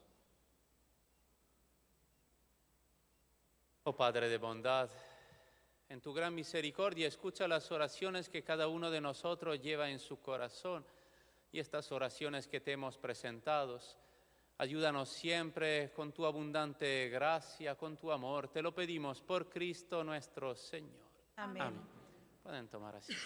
Oh Padre de bondad, en tu gran misericordia escucha las oraciones que cada uno de nosotros lleva en su corazón, y estas oraciones que te hemos presentado. Ayúdanos siempre con tu abundante gracia, con tu amor. Te lo pedimos por Cristo nuestro Señor. Amén. Amén. Pueden tomar asiento.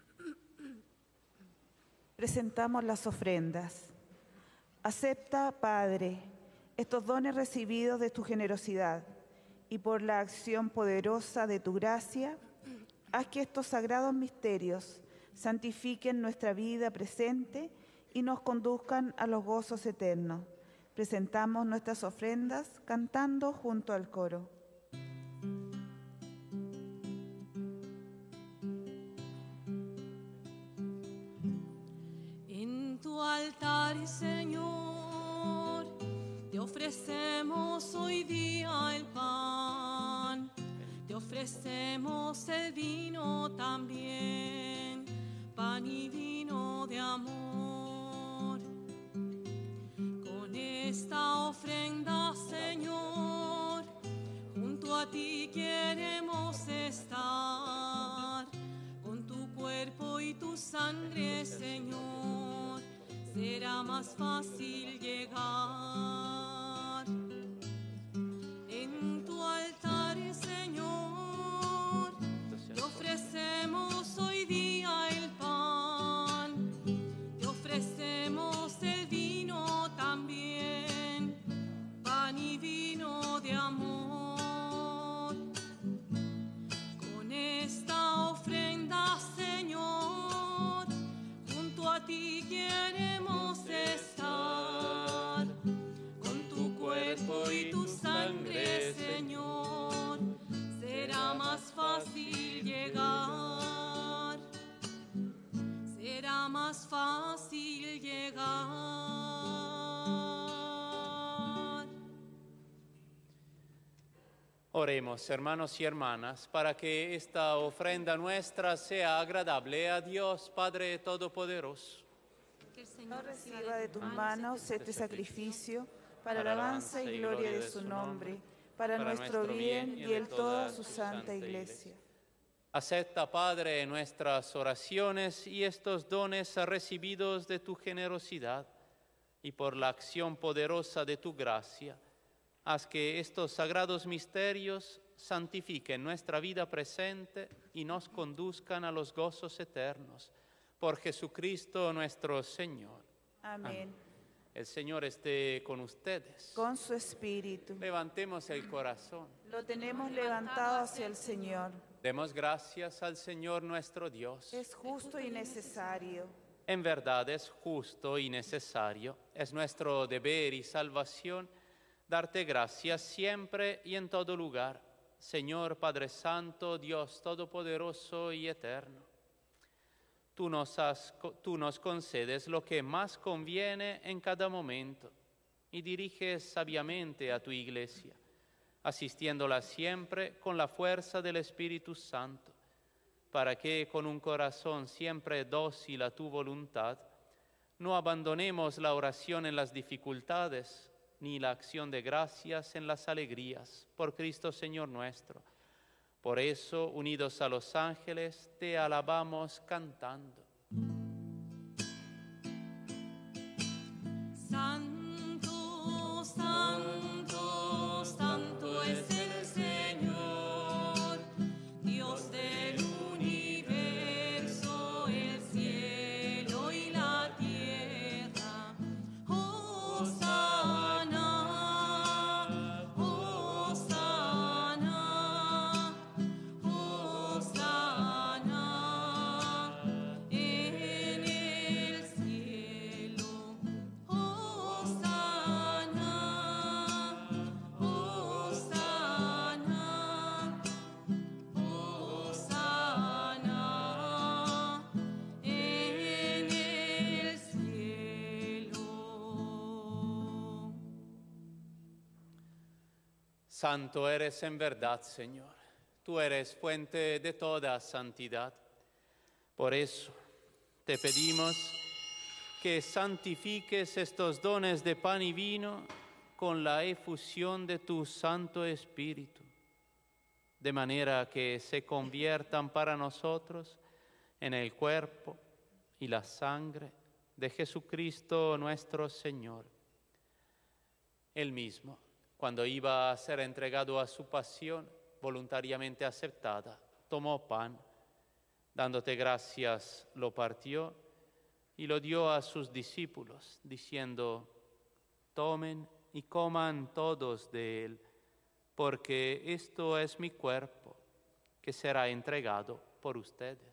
Presentamos las ofrendas. Acepta, Padre, estos dones recibidos de tu generosidad, y por la acción poderosa de tu gracia, haz que estos sagrados misterios santifiquen nuestra vida presente y nos conduzcan a los gozos eternos. Presentamos nuestras ofrendas cantando junto al coro. En tu altar, Señor, te ofrecemos hoy día el pan, te ofrecemos el vino también, pan y vino de amor. Con esta ofrenda, Señor, junto a ti queremos estar, con tu cuerpo y tu sangre, Señor, será más fácil llegar. En tu altar, Señor, te ofrecemos hoy día el pan, te ofrecemos el vino también, pan y vino de amor. Con esta ofrenda, Señor, junto a ti queremos estar, con tu cuerpo y tu sangre, Señor, será más fácil llegar, será más fácil llegar. Oremos, hermanos y hermanas, para que esta ofrenda nuestra sea agradable a Dios Padre Todopoderoso. Que el No Señor reciba de tus manos este sacrificio para alabanza y gloria de su nombre, para nuestro bien y el toda su santa iglesia. Acepta, Padre, nuestras oraciones y estos dones recibidos de tu generosidad, y por la acción poderosa de tu gracia, haz que estos sagrados misterios santifiquen nuestra vida presente y nos conduzcan a los gozos eternos. Por Jesucristo nuestro Señor. Amén. El Señor esté con ustedes. Con su espíritu. Levantemos el corazón. Lo tenemos levantado hacia el Señor. Demos gracias al Señor nuestro Dios. Es justo y necesario. En verdad es justo y necesario, es nuestro deber y salvación darte gracias siempre y en todo lugar, Señor Padre Santo, Dios Todopoderoso y Eterno. Tú nos, has, tú nos concedes lo que más conviene en cada momento y diriges sabiamente a tu Iglesia, asistiéndola siempre con la fuerza del Espíritu Santo, para que con un corazón siempre dócil a tu voluntad, no abandonemos la oración en las dificultades, ni la acción de gracias en las alegrías, por Cristo Señor nuestro. Por eso, unidos a los ángeles, te alabamos cantando. Santo, santo, santo es el Señor, Dios del universo, el cielo y la tierra. Hosana, Hosana, Hosana en el cielo. Hosana, Hosana, Hosana en el cielo. Santo eres en verdad, Señor. Tú eres fuente de toda santidad. Por eso te pedimos que santifiques estos dones de pan y vino con la efusión de tu Santo Espíritu, de manera que se conviertan para nosotros en el cuerpo y la sangre de Jesucristo nuestro Señor. Él mismo, cuando iba a ser entregado a su pasión voluntariamente aceptada, tomó pan, dándote gracias, lo partió y lo dio a sus discípulos, diciendo: tomen y coman todos de él, porque esto es mi cuerpo, que será entregado por ustedes.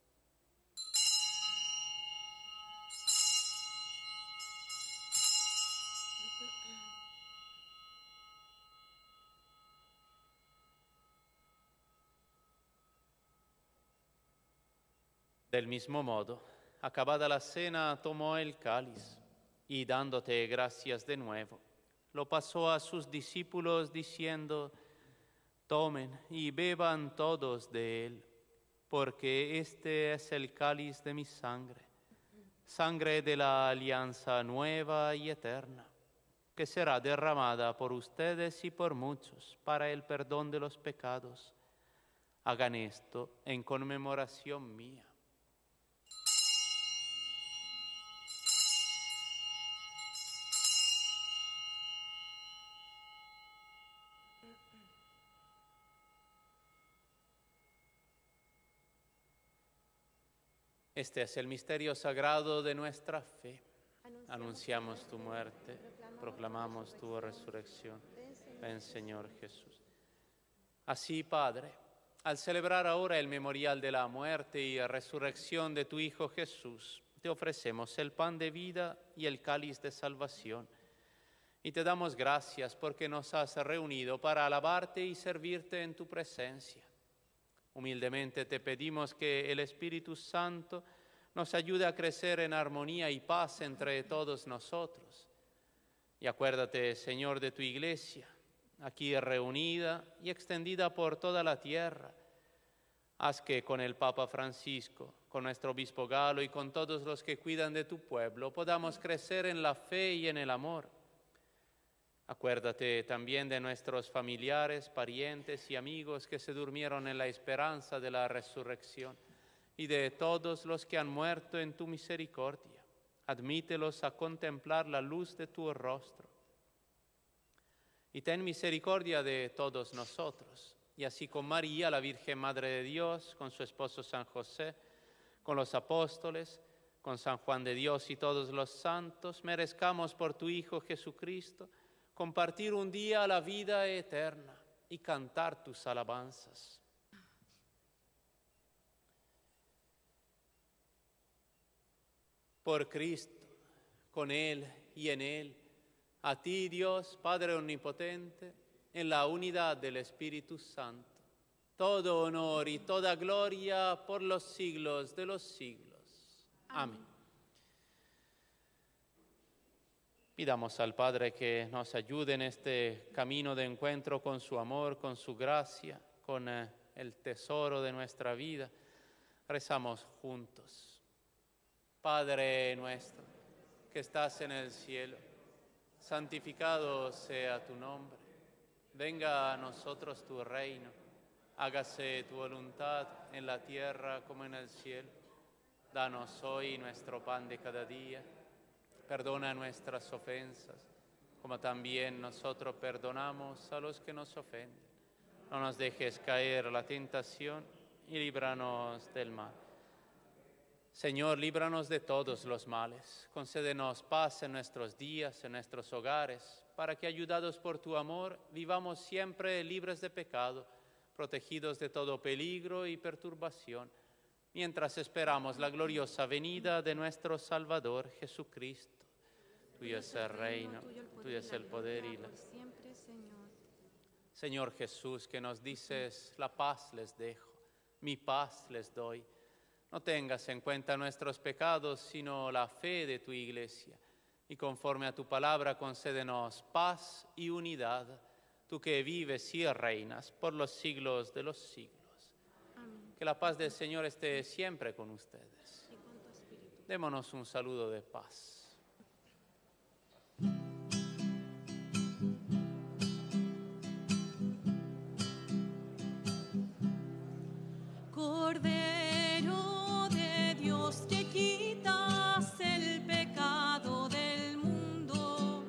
Del mismo modo, acabada la cena, tomó el cáliz y dándote gracias de nuevo, lo pasó a sus discípulos diciendo: tomen y beban todos de él, porque este es el cáliz de mi sangre, sangre de la alianza nueva y eterna, que será derramada por ustedes y por muchos para el perdón de los pecados. Hagan esto en conmemoración mía. Este es el misterio sagrado de nuestra fe. Anunciamos tu muerte, proclamamos tu resurrección. Ven, Señor Jesús. Así, Padre, al celebrar ahora el memorial de la muerte y resurrección de tu Hijo Jesús, te ofrecemos el pan de vida y el cáliz de salvación. Y te damos gracias porque nos has reunido para alabarte y servirte en tu presencia. Humildemente te pedimos que el Espíritu Santo nos ayude a crecer en armonía y paz entre todos nosotros. Y acuérdate, Señor, de tu Iglesia, aquí reunida y extendida por toda la tierra. Haz que con el Papa Francisco, con nuestro obispo Galo y con todos los que cuidan de tu pueblo, podamos crecer en la fe y en el amor. Acuérdate también de nuestros familiares, parientes y amigos que se durmieron en la esperanza de la resurrección y de todos los que han muerto en tu misericordia. Admítelos a contemplar la luz de tu rostro. Y ten misericordia de todos nosotros. Y así con María, la Virgen Madre de Dios, con su esposo San José, con los apóstoles, con San Juan de Dios y todos los santos, merezcamos por tu Hijo Jesucristo compartir un día la vida eterna y cantar tus alabanzas. Por Cristo, con Él y en Él, a ti, Dios, Padre Omnipotente, en la unidad del Espíritu Santo, todo honor y toda gloria por los siglos de los siglos. Amén. Pidamos al Padre que nos ayude en este camino de encuentro con su amor, con su gracia, con eh, el tesoro de nuestra vida. Rezamos juntos. Padre nuestro, que estás en el cielo, santificado sea tu nombre. Venga a nosotros tu reino. Hágase tu voluntad en la tierra como en el cielo. Danos hoy nuestro pan de cada día. Perdona nuestras ofensas, como también nosotros perdonamos a los que nos ofenden. No nos dejes caer en la tentación y líbranos del mal. Señor, líbranos de todos los males. Concédenos paz en nuestros días, en nuestros hogares, para que, ayudados por tu amor, vivamos siempre libres de pecado, protegidos de todo peligro y perturbación, mientras esperamos la gloriosa venida de nuestro Salvador Jesucristo. Tuyo es el reino, tuyo es el poder y la... Siempre, Señor. Señor Jesús, que nos dices, la paz les dejo, mi paz les doy. No tengas en cuenta nuestros pecados, sino la fe de tu Iglesia. Y conforme a tu palabra, concédenos paz y unidad, tú que vives y reinas por los siglos de los siglos. Amén. Que la paz del Señor esté siempre con ustedes. Y con tu espíritu. Démonos un saludo de paz. Cordero de Dios, que quitas el pecado del mundo,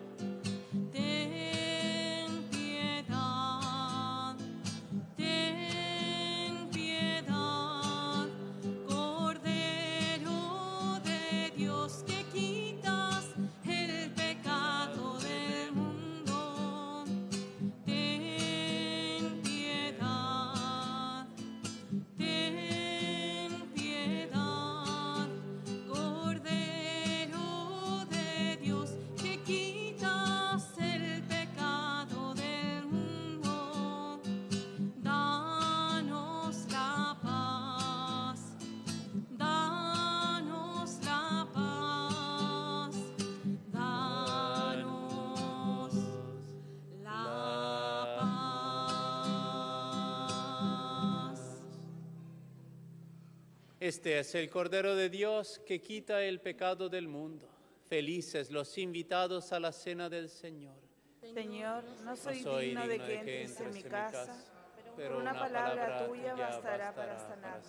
ten piedad, ten piedad. Cordero de Dios, que quitas el pecado del mundo, ten piedad. Ten piedad, Cordero de Dios, que quitas el pecado del mundo. Danos la paz, danos la paz, danos la paz. Este es el Cordero de Dios que quita el pecado del mundo. Felices los invitados a la cena del Señor. Señor, no soy, No soy digno de digno que entres en mi casa, pero una palabra tuya bastará para sanar.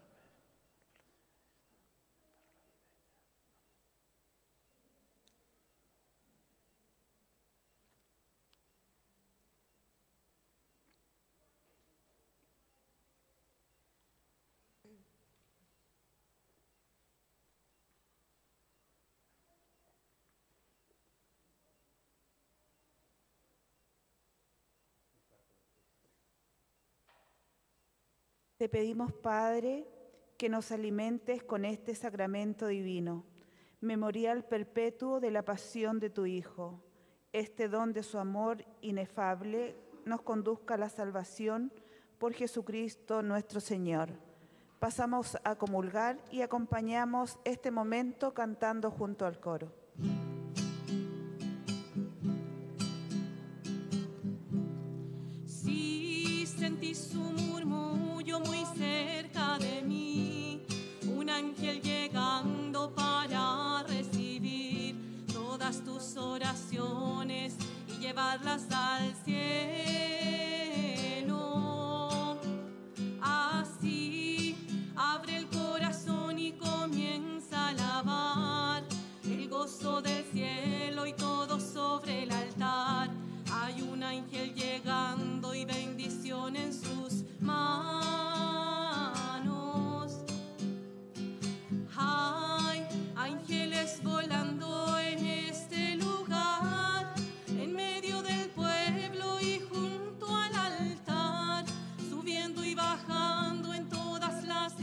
Te pedimos, Padre, que nos alimentes con este sacramento divino, memorial perpetuo de la pasión de tu Hijo. Este don de su amor inefable nos conduzca a la salvación por Jesucristo nuestro Señor. Pasamos a comulgar y acompañamos este momento cantando junto al coro. oí su murmullo muy cerca de mí, un ángel llegando para recibir todas tus oraciones y llevarlas al cielo. Así abre el corazón y comienza a alabar el gozo del cielo y todo sobre el altar. Hay un ángel llegando y bendición en sus manos. Hay ángeles volando en este lugar, en medio del pueblo y junto al altar, subiendo y bajando en todas las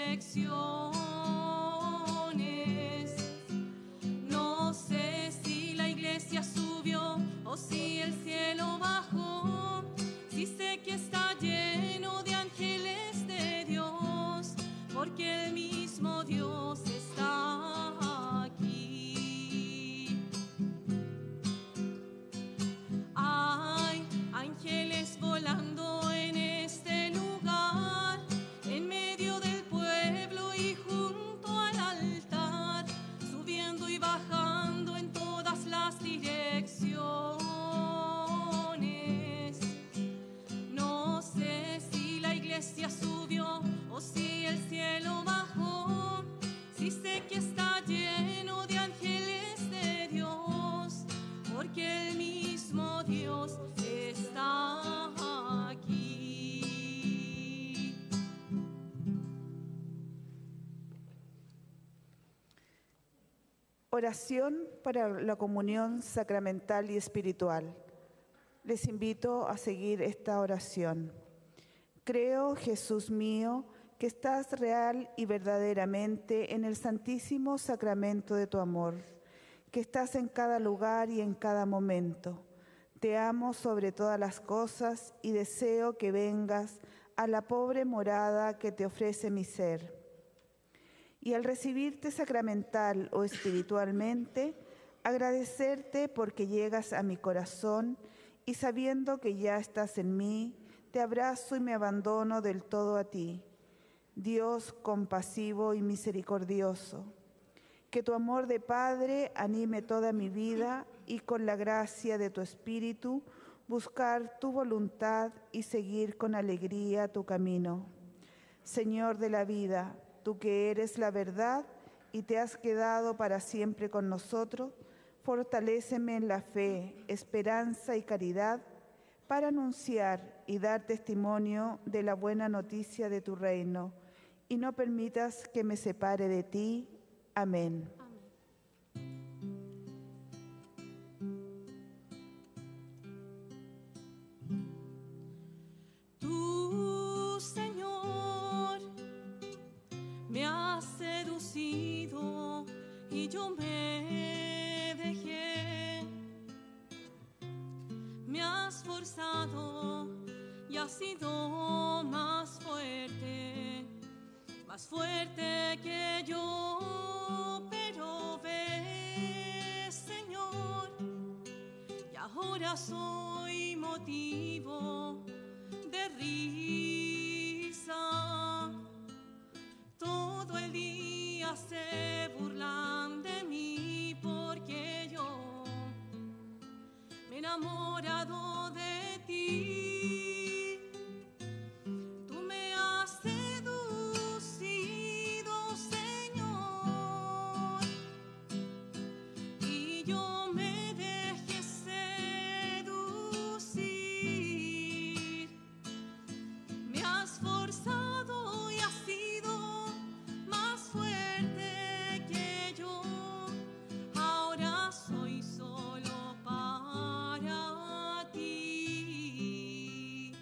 direcciones. No sé si la iglesia subió o si el cielo bajó, si sé que está lleno de ángeles de Dios, porque el mismo Dios está aquí. Hay ángeles volando en este lugar, en medio del pueblo y junto al altar, subiendo y bajando en todas las direcciones. No sé si la iglesia subió o si el cielo bajó, si sé que está lleno de ángeles de Dios, porque el mismo Dios está aquí. Oración para la comunión sacramental y espiritual. Les invito a seguir esta oración. Creo, Jesús mío, que estás real y verdaderamente en el santísimo sacramento de tu amor, que estás en cada lugar y en cada momento. Te amo sobre todas las cosas y deseo que vengas a la pobre morada que te ofrece mi ser. Y al recibirte sacramental o espiritualmente, agradecerte porque llegas a mi corazón y sabiendo que ya estás en mí, te abrazo y me abandono del todo a ti. Dios compasivo y misericordioso, que tu amor de Padre anime toda mi vida y con la gracia de tu Espíritu buscar tu voluntad y seguir con alegría tu camino. Señor de la vida, tú que eres la verdad y te has quedado para siempre con nosotros, fortaléceme en la fe, esperanza y caridad para anunciar y dar testimonio de la buena noticia de tu reino, y no permitas que me separe de ti. Amén. Tú, Señor, me has seducido y yo me dejé. Me has forzado y has sido más fuerte, más fuerte que yo, pero ves, Señor, y ahora soy motivo de risa. Todo el día se burlan de mí porque yo me he enamorado de ti. Tú me has seducido, Señor, y yo me dejé seducir. Me has forzado y has sido más fuerte que yo. Ahora soy solo para ti.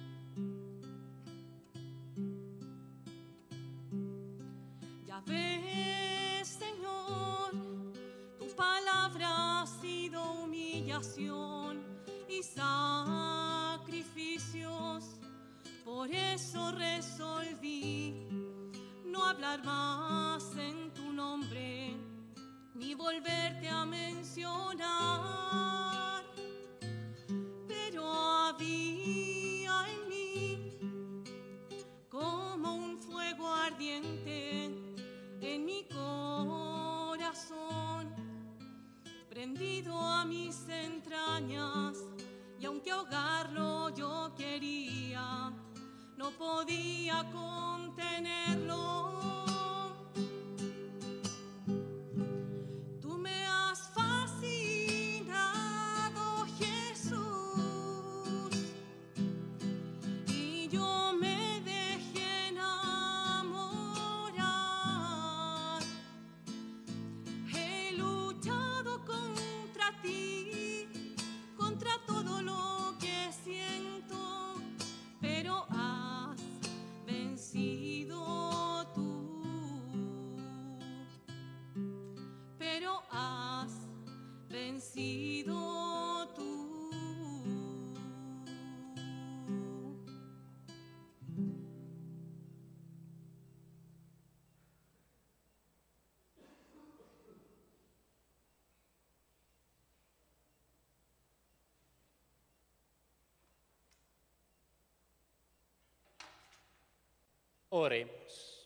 Ya ves, Señor, tu palabra ha sido humillación y sacrificios. Por eso resolví no hablar más en tu nombre, ni volverte a mencionar. Pero había en mí no podía contenerlo. Tú me has fascinado, Jesús, y yo me dejé enamorar. He luchado contra ti, contra todo lo que siento, pero has vencido tú, pero has vencido tú. Oremos.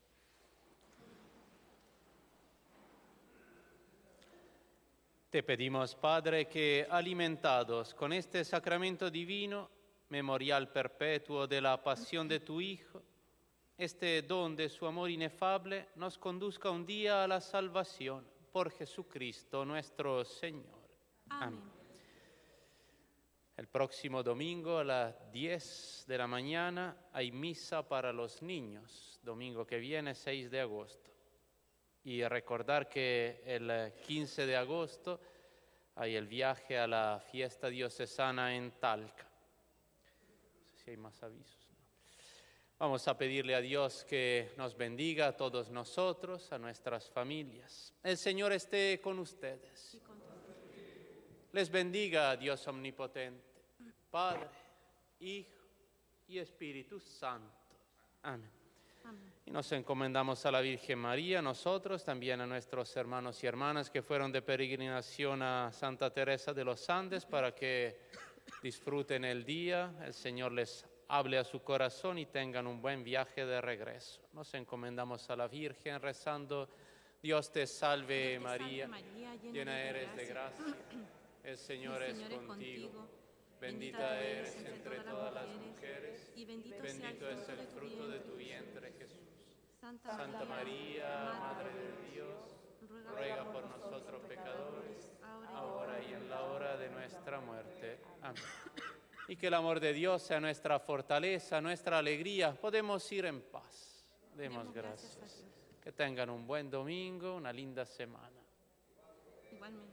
Te pedimos, Padre, que alimentados con este sacramento divino, memorial perpetuo de la pasión de tu Hijo, este don de su amor inefable nos conduzca un día a la salvación por Jesucristo nuestro Señor. Amén. Amén. El próximo domingo a las diez de la mañana hay misa para los niños, domingo que viene, seis de agosto. Y recordar que el quince de agosto hay el viaje a la fiesta diocesana en Talca. No sé si hay más avisos. ¿No? Vamos a pedirle a Dios que nos bendiga a todos nosotros, a nuestras familias. El Señor esté con ustedes. Les bendiga Dios omnipotente, Padre, Hijo y Espíritu Santo. Amén. Amén. Y nos encomendamos a la Virgen María, nosotros, también a nuestros hermanos y hermanas que fueron de peregrinación a Santa Teresa de los Andes para que disfruten el día, el Señor les hable a su corazón y tengan un buen viaje de regreso. Nos encomendamos a la Virgen rezando: Dios te salve, Dios te María, salve María, llena, llena eres de gracia. El Señor, el Señor es, es contigo, contigo. Bendita eres entre todas las mujeres, y bendito, bendito es el fruto de tu vientre, Jesús. Santa, Santa María, Madre de Dios, ruega, ruega por nosotros pecadores, ahora y en la hora de nuestra muerte. Amén. Y que el amor de Dios sea nuestra fortaleza, nuestra alegría. Podemos ir en paz. Demos, Demos gracias. gracias. Que tengan un buen domingo, una linda semana. Igualmente.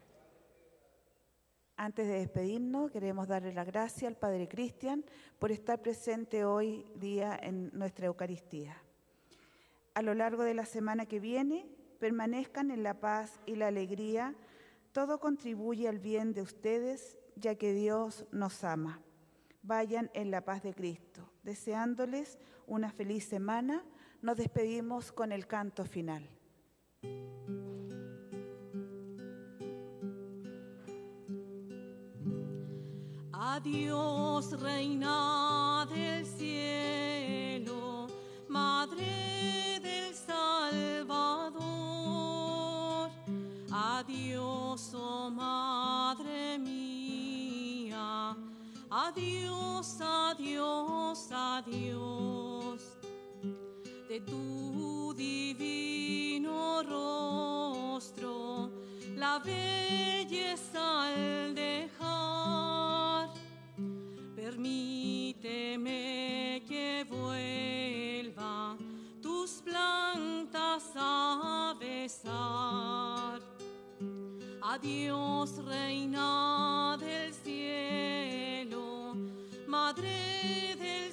Antes de despedirnos, queremos darle la gracia al Padre Cristian por estar presente hoy día en nuestra Eucaristía. A lo largo de la semana que viene, permanezcan en la paz y la alegría. Todo contribuye al bien de ustedes, ya que Dios nos ama. Vayan en la paz de Cristo. Deseándoles una feliz semana, nos despedimos con el canto final. Adiós, Reina del cielo, Madre del Salvador. Adiós, oh Madre mía. Adiós, adiós, adiós. De tu divino rostro, la belleza al dejar, permíteme que vuelva tus plantas a besar. Adiós, Reina del cielo, Madre del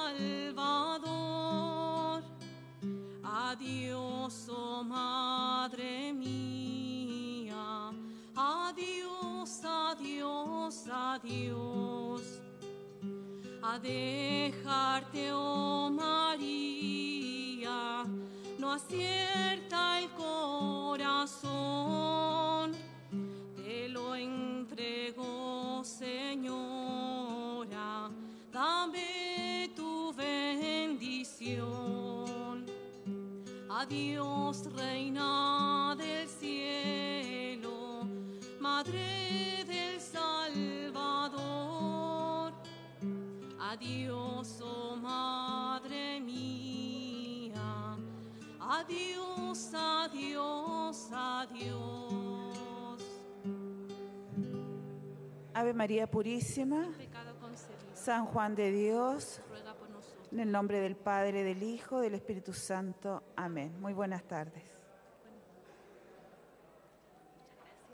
Salvador. Adiós, oh Madre mía. Adiós, adiós, adiós. A dejarte, oh María, no acierta el corazón. Te lo entrego, Señora, dame tu bendición. Adiós, Reina del cielo, Madre del Salvador. Adiós, oh Madre mía. Adiós, adiós, adiós. Ave María Purísima, Pecado concebido. San Juan de Dios, Ruega por nosotros. en el nombre del Padre, del Hijo, del Espíritu Santo. Amén. Muy buenas tardes.